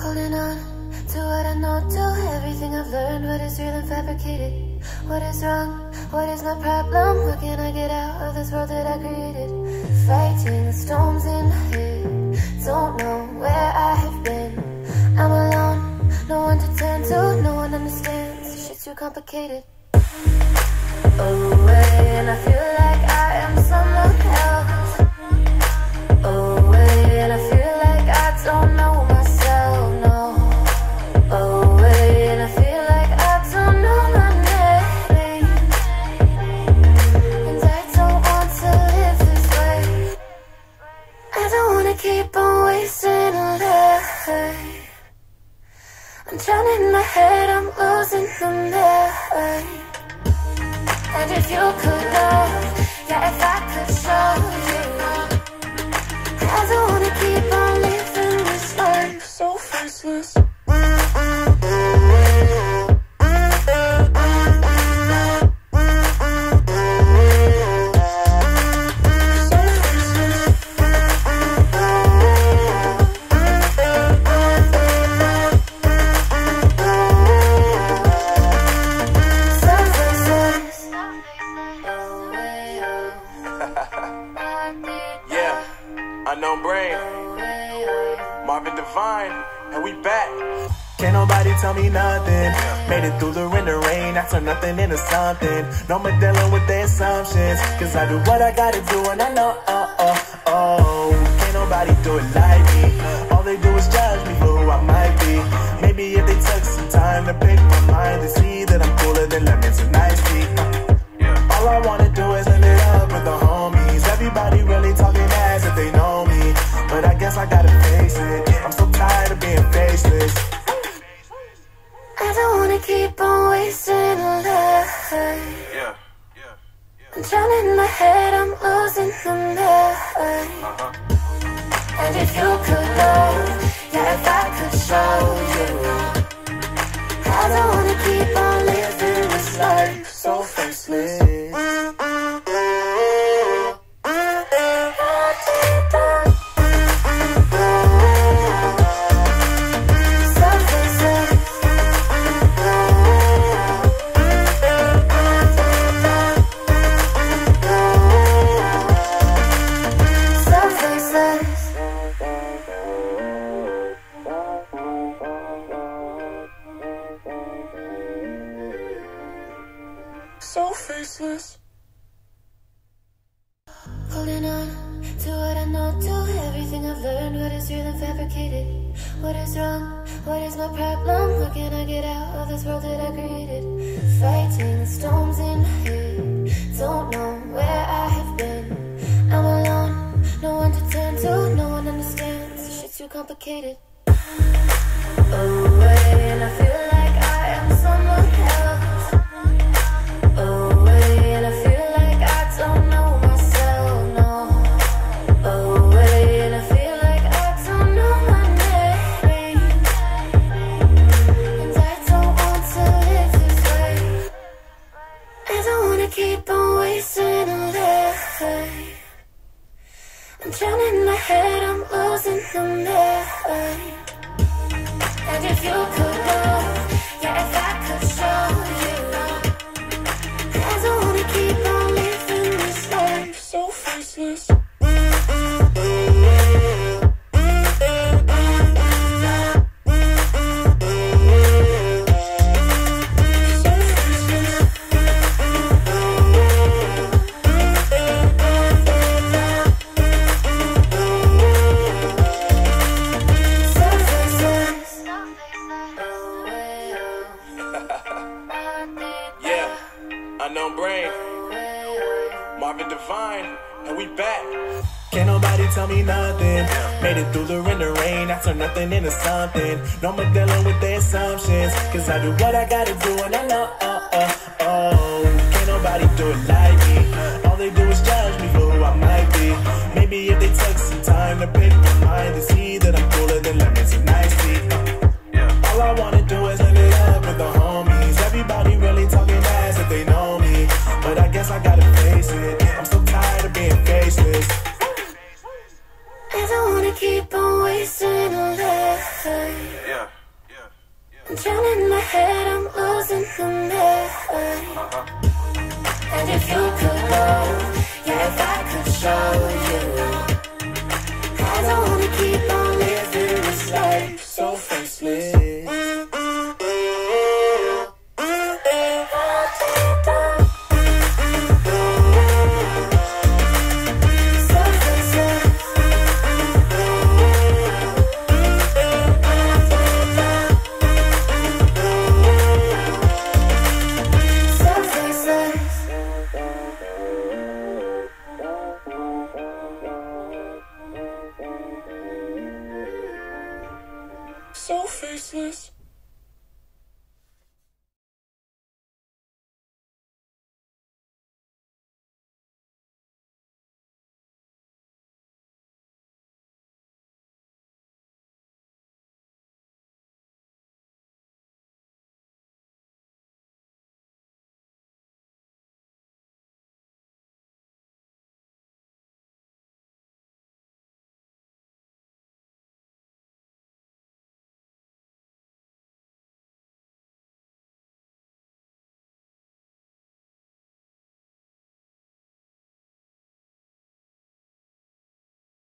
Holding on to what I know, to everything I've learned. What is real and fabricated? What is wrong? What is my problem? How can I get out of this world that I created? Fighting the storms in my head. Don't know where I have been. I'm alone, no one to turn to. No one understands, shit's too complicated. Away, and I feel like I am someone else. Away, and I feel like I don't know myself, no. Away, and I feel like I don't know my name. And I don't want to live this way. I don't wanna keep on wasting a life. I'm drowning in my head, I'm losing the mind. And if you could know, yeah, if I could show you, I don't wanna keep on living this life so faceless. Unknown Brain, Marvin Divine, and we back. Can't nobody tell me nothing. Made it through the wind and rain, I turned nothing into something. No more dealing with their assumptions, cause I do what I gotta do and I know, can't nobody do it like me. All they do is judge me for who I might be. Maybe if they took some time to pick my mind, they see that I'm cooler than lemons and iced tea. All I wanna do is live it up with the homies. Everybody really talking as if they know me, but I guess I gotta face it. I'm so tired of being faceless. I don't wanna keep on wasting a life. I'm drowning in my head, I'm losing the mind. And if you could know, yeah, if I could show you, I don't wanna keep on living this life so faceless. So faceless. Holding on to what I know, to everything I've learned. What is real and fabricated? What is wrong? What is my problem? How can I get out of this world that I created? Fighting the storms in my head. Don't know where I have been. I'm alone, no one to turn to. No one understands, shit's too complicated. Away, and I feel like I am someone else. Away, and I feel like I don't know myself, no. Away, and I feel like I don't know my name. And I don't want to live this way. I don't wanna keep on wasting a life. I'm drowning in my head, I'm losing the mind. And if you could know, yeah, if I could show you, I don't wanna keep on living this life so faceless. Unknown Brain, Marvin Divine, and we back. Can't nobody tell me nothing. Made it through the wind and rain, I turned nothing into something. No more dealing with their assumptions, cause I do what I gotta do and I know, can't nobody do it like me. All they do is judge me for who I might be. Maybe if they took some time to pick my mind, they see that I'm cooler than lemons and iced tea. All I wanna do is live it up with the homies. Everybody really talking as if they know me, but I guess I gotta face it. I'm so tired of being faceless. I don't wanna keep on wasting a life. I'm drowning in my head, I'm losing the mind. And if you could know, yeah, if I could show you, I don't wanna keep on living this life so faceless. So faceless.